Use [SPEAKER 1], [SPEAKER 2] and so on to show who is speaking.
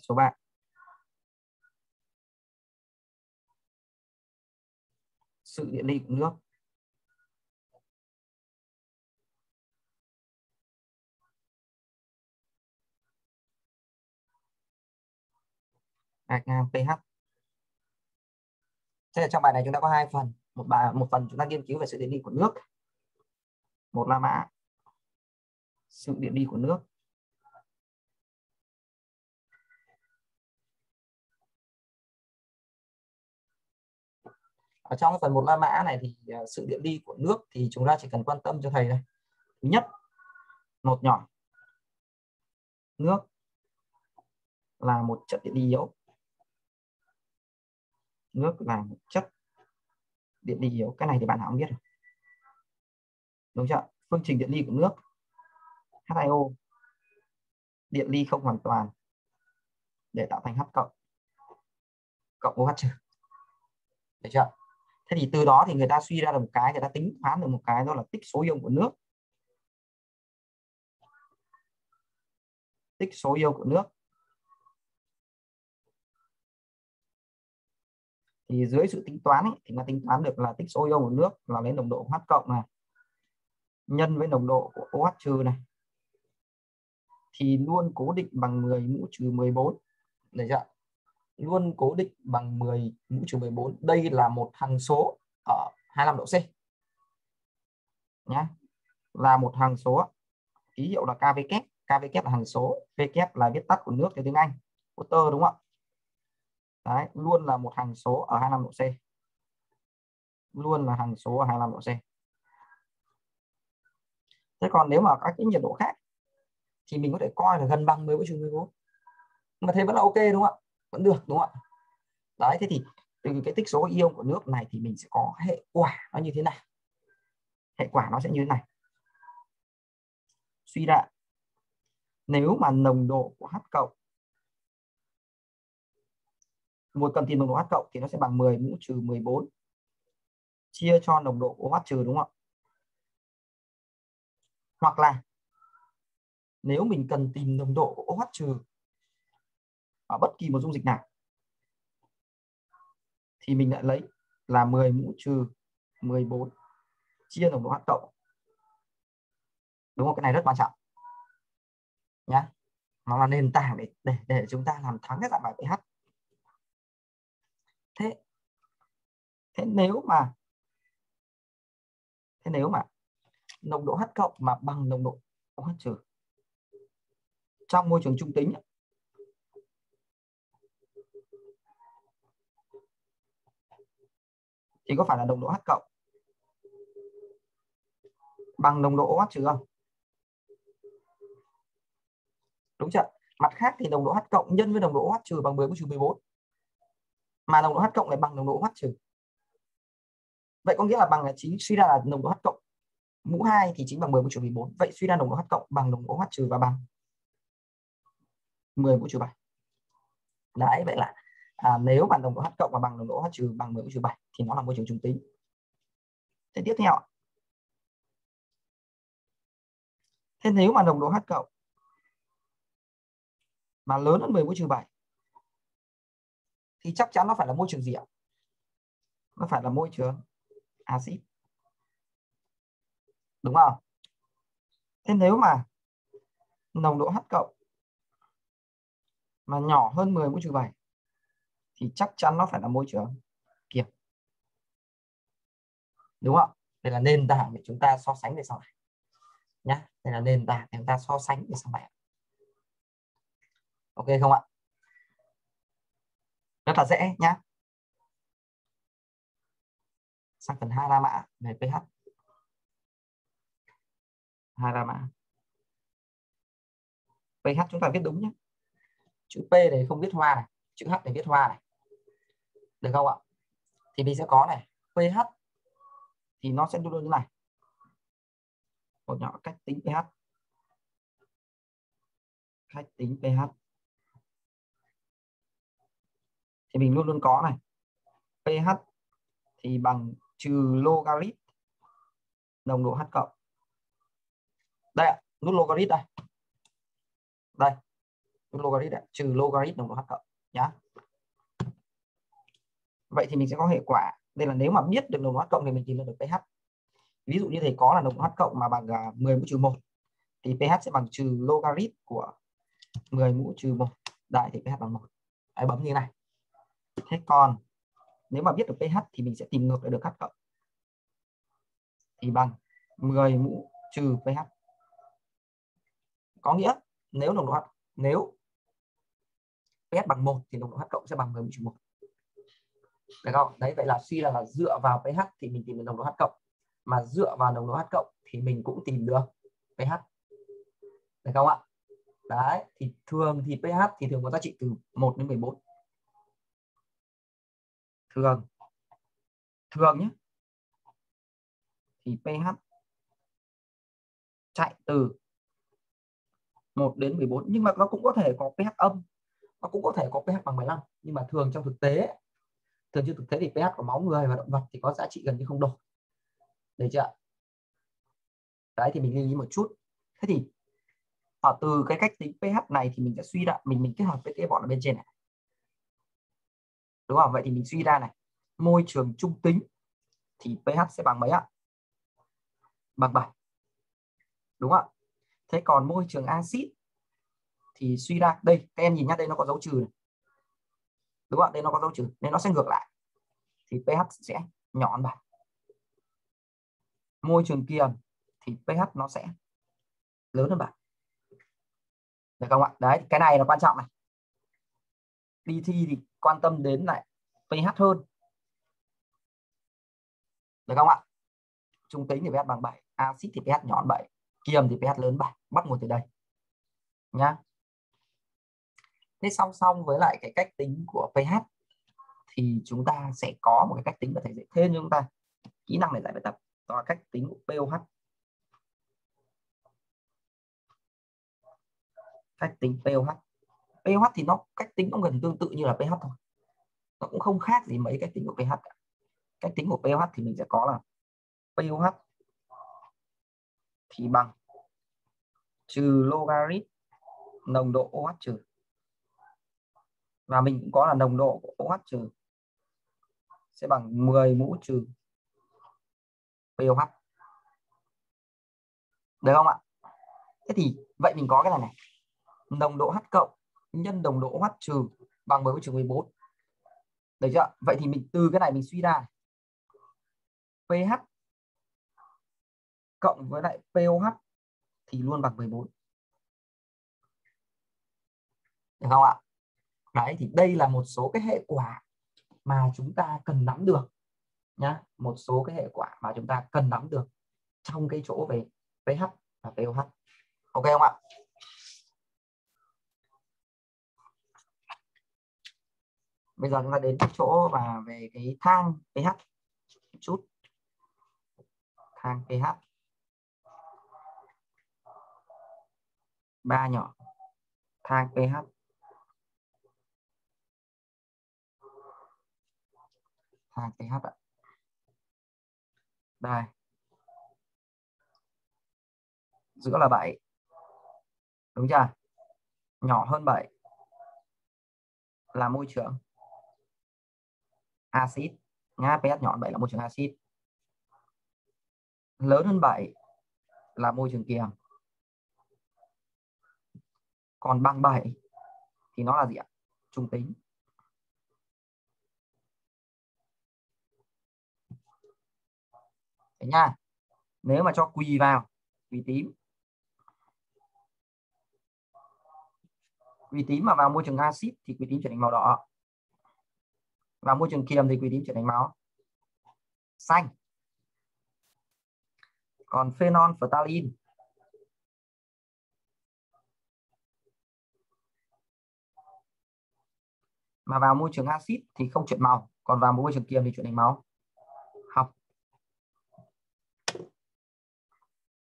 [SPEAKER 1] số 3. Sự điện ly của nước. Gạch ngang pH. Thế là trong bài này chúng ta có 2 phần. Một phần chúng ta nghiên cứu về sự điện ly của nước. Một La Mã. Sự điện ly của nước. Ở trong phần 1 La Mã này thì sự điện ly của nước thì chúng ta chỉ cần quan tâm cho thầy này. Thứ nhất, một nhỏ. Nước là một chất điện ly yếu. Nước là một chất điện ly yếu. Cái này thì bạn nào cũng biết rồi. Đúng chưa? Phương trình điện ly của nước H2O, điện ly không hoàn toàn để tạo thành H cộng OH trừ. Được chưa? Thế thì từ đó thì người ta suy ra được một cái, người ta tính toán được một cái, đó là tích số ion của nước. Tích số ion của nước thì dưới sự tính toán ấy, thì nó tính toán được là tích số ion của nước là lấy nồng độ H cộng này nhân với nồng độ của OH trừ này thì luôn cố định bằng 10 mũ trừ 14. Được chưa? Luôn cố định bằng 10 mũ trừ 14. Đây là một hằng số ở 25 độ C nhé. Là một hằng số, ký hiệu là KV kép. KV kép là hằng số, V kép là viết tắt của nước theo tiếng Anh, water, đúng không ạ? Đấy, luôn là một hằng số ở 25 độ C. Luôn là hằng số ở 25 độ C. Thế còn nếu mà các cái nhiệt độ khác thì mình có thể coi là gần bằng 10 mũ trừ 14. Nhưng mà thế vẫn là ok đúng không ạ? Vẫn được đúng không ạ? Đấy, thế thì từ cái tích số ion của nước này thì mình sẽ có hệ quả nó như thế này. Hệ quả nó sẽ như thế này. Suy ra nếu mà nồng độ của H cộng, một cần tìm nồng độ H cộng thì nó sẽ bằng 10 mũ trừ 14 chia cho nồng độ OH trừ, đúng không ạ? Hoặc là nếu mình cần tìm nồng độ của OH trừ ở bất kỳ một dung dịch nào thì mình lại lấy là 10 mũ trừ 14 chia nồng độ H cộng. Đúng không? Cái này rất quan trọng nhá. Nó là nền tảng để chúng ta làm thắng cái dạng bài pH. Thế nếu mà nồng độ H cộng mà bằng nồng độ OH trừ trong môi trường trung tính thì có phải là nồng độ H cộng bằng nồng độ OH trừ không? Đúng chưa? Mặt khác thì nồng độ H cộng nhân với nồng độ OH trừ bằng 10 mũ trừ 14. Mà nồng độ H cộng lại bằng nồng độ OH trừ. Vậy có nghĩa là bằng là chính suy ra là nồng độ H cộng mũ 2 thì chính bằng 10 mũ trừ 14. Vậy suy ra nồng độ H cộng bằng nồng độ OH trừ và bằng 10 mũ trừ 7. Đấy, vậy là nếu mà nồng độ H cộng và bằng nồng độ OH trừ bằng 10 mũ trừ 7 thì nó là môi trường trung tính. Thế tiếp theo, thế nếu mà nồng độ H cộng mà lớn hơn 10 mũ trừ 7 thì chắc chắn nó phải là môi trường gì ạ? Nó phải là môi trường axit, đúng không? Thế nếu mà nồng độ H cộng mà nhỏ hơn 10 mũ trừ 7 thì chắc chắn nó phải là môi trường kiềm, đúng không? Đây là nền tảng để chúng ta so sánh về sau này nhé. Đây là nền tảng để chúng ta so sánh về sau này. Ok không ạ? Rất là dễ nhá. Sang phần 2 La Mã về pH. 2 La Mã. pH chúng ta viết đúng nhé. Chữ P này không viết hoa này, chữ H này viết hoa này. Được không ạ? Thì mình sẽ có này, pH thì nó sẽ luôn luôn như này. Một nhỏ cách tính pH. Cách tính pH. Thì mình luôn luôn có này. pH thì bằng trừ logarit nồng độ H cộng. Đây ạ, nút logarit đây. Đây. logarit trừ logarit nồng độ H cộng nhá. Vậy thì mình sẽ có hệ quả. Đây là nếu mà biết được nồng độ H cộng thì mình tìm được pH. Ví dụ như thầy có là nồng độ H cộng mà bằng 10 mũ trừ 1 thì pH sẽ bằng trừ logarit của 10 mũ trừ 1. Đấy thì pH bằng 1. Đấy, bấm như này. Thế còn nếu mà biết được pH thì mình sẽ tìm ngược lại được H cộng. Thì bằng 10 mũ trừ pH. Có nghĩa nếu nồng độ H, nếu pH bằng 1 thì nồng độ H cộng sẽ bằng 10 mũ trừ 1. Được không? Đấy, vậy là suy ra là dựa vào pH thì mình tìm được nồng độ H cộng, mà dựa vào nồng độ H cộng thì mình cũng tìm được pH. Được không ạ? Đấy, thì thường thì pH thì thường có giá trị từ 1 đến 14. Thường nhé. Thì pH chạy từ 1 đến 14, nhưng mà nó cũng có thể có pH âm, nó cũng có thể có pH bằng 15, nhưng mà thường trong thực tế thì pH của máu người và động vật thì có giá trị gần như không đổi. Được chưa? Đấy thì mình lưu ý một chút. Thế thì ở từ cái cách tính pH này thì mình sẽ suy ra, mình kết hợp với cái bọn ở bên trên này, đúng không? Vậy thì mình suy ra này, môi trường trung tính thì pH sẽ bằng mấy ạ? Bằng 7, đúng không ạ? Thế còn môi trường axit thì suy ra, đây các em nhìn nhá, đây nó có dấu trừ này, đúng không ạ? Đây nó có dấu trừ nên nó sẽ ngược lại, thì pH sẽ nhỏ hơn 7. Môi trường kiềm thì pH nó sẽ lớn hơn 7. Được không ạ? Đấy, cái này là quan trọng này. Đi thi thì quan tâm đến lại pH hơn. Được không ạ? Trung tính thì pH bằng 7, axit thì pH nhỏ hơn 7, kiềm thì pH lớn 7, bắt nguồn từ đây nhá. Thế song song với lại cái cách tính của pH thì chúng ta sẽ có một cái cách tính mà thầy dạy thêm cho chúng ta kỹ năng để giải bài tập, đó là cách tính của pOH. Cách tính pOH. pOH thì nó cách tính cũng gần tương tự như là pH thôi, nó cũng không khác gì mấy cách tính của pH cả. Cách tính của pOH thì mình sẽ có là pOH thì bằng trừ logarit nồng độ OH trừ, và mình cũng có là nồng độ của OH trừ sẽ bằng 10 mũ trừ pOH. Được không ạ? Thế thì vậy mình có cái này này, nồng độ H cộng nhân nồng độ OH trừ bằng 10 mũ trừ 14. Được chưa? Vậy thì mình từ cái này mình suy ra pH cộng với lại pOH thì luôn bằng 14. Được không ạ? Đấy thì đây là một số cái hệ quả mà chúng ta cần nắm được nhá, một số cái hệ quả mà chúng ta cần nắm được trong cái chỗ về pH và pOH. Ok không ạ? Bây giờ chúng ta đến cái chỗ và về cái thang pH một chút. Thang pH 3 nhỏ. Thang pH thang pH ạ. Đây. Giữa là 7. Đúng chưa? Nhỏ hơn 7 là môi trường axit nhá, pH nhỏ hơn 7 là môi trường axit. Lớn hơn 7 là môi trường kiềm. Còn bằng 7 thì nó là gì ạ? Trung tính. Đấy nha. Nếu mà cho quỳ vào, quỳ tím. Quỳ tím mà vào môi trường axit thì quỳ tím trở thành màu đỏ. Vào môi trường kiềm thì quỳ tím trở thành màu xanh. Còn phenol phthalein mà vào môi trường axit thì không chuyển màu, còn vào môi trường kiềm thì chuyển thành màu